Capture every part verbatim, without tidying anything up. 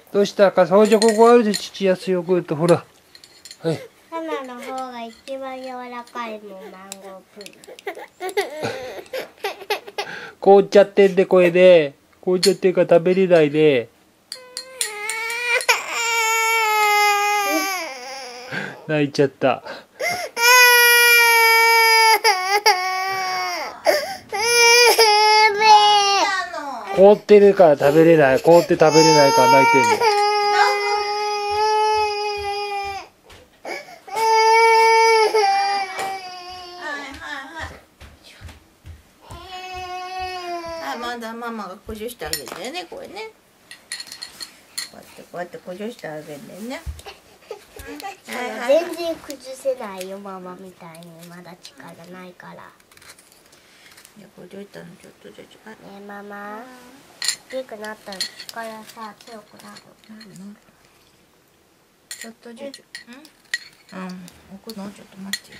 どうしたか、そうじゃここあるで父やすヨーグルト、ほら。はい。 ママの方が一番柔らかいもん、マンゴープリン。 凍っちゃってんで、これで。凍っちゃってるから食べれないで。泣いちゃった。凍ってるから食べれない。凍って食べれないから泣いてんの。 まだママが補助してあげるんだよね、これね。こうやってこうやって補助してあげるんだよね。 全然崩せないよ、ママみたいに。まだ力ないから。 いや、補助したのちょっとずつ。ねえ、ママ。大きくなったら力さ、強くなる。 なるなる。ちょっとずつ。うん。うん、置くのちょっと待ってよ。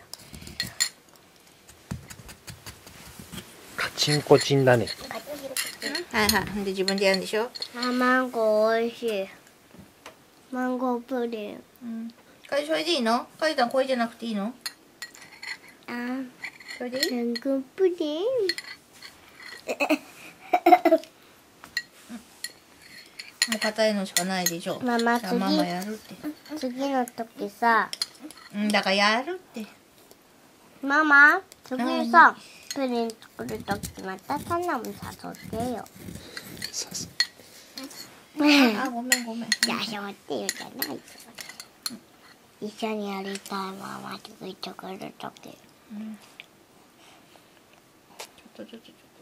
カチンコチンだね。 はいはい。で自分でやるんでしょ。 あ、マンゴー美味しい。マンゴープリン。 うん。これそれでいいの？かいさんこれじゃなくていいの？ あ、 それでいい？ マンゴープリン。 もう硬いのしかないでしょ。 ママじゃあママやるって。 次の時さ、 うんだからやるって。 ママ次さ、プリン作る時またサナも誘ってよ。 あ、ごめんごめん。 じゃあしょって言うじゃない。一緒にやりたいママ作ってくる時。 うん、ちょっとずつちょっとず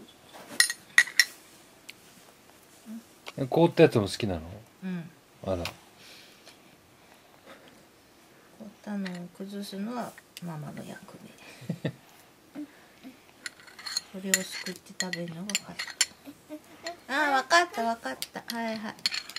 つ。 凍ったやつも好きなの？ うん。 あら。 凍ったのを崩すのはママの役目。それをすくって食べるのがかった。ああ、わかったわかった。はいはい。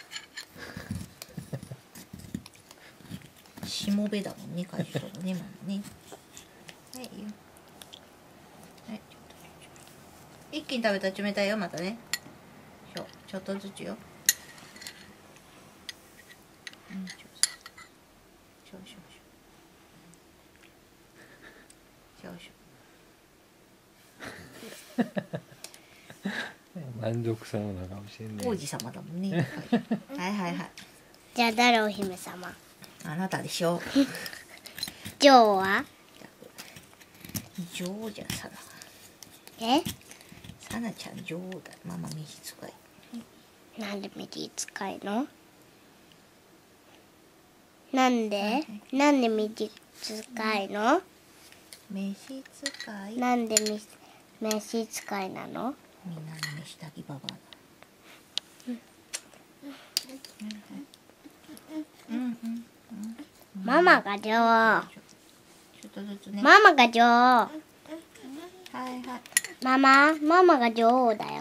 しもべだもんね、果樹とのね、ママね。はいよ。はい、ちょっと。一気に食べたら冷たいよ、またね。ちょ、ちょっとずつよ。うん、ちょ、ちょ、ちょ、ちょ。ちょ、ちょ。 満足そうな顔してんね。 王子様だもんね。はいはいはい。 じゃあ誰お姫様？ あなたでしょ。 ジョーは？ 女王じゃん、サナ。 え？ サナちゃん女王だ。ママ召使い。 なんで召使いの？なんで？なんで召使いの？ 召使い。 なんで召使いなの？ みんなの召したぎババア。うんうんうん。 ママが女王。 ちょっとずつね。 ママが女王。 はいはい。 ママ、ママが女王だよ。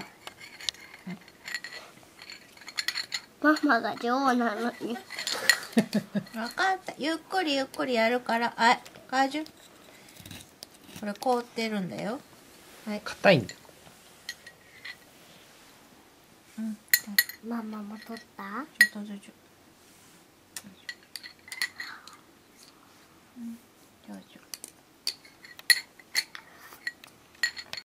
ママが女王なのに。 わかった。ゆっくりゆっくりやるから。はい。果樹。これ凍ってるんだよ。はい。 硬いんだよ。 うん。 ママも取った？ ちょっとずつ。うん。ちょちょ。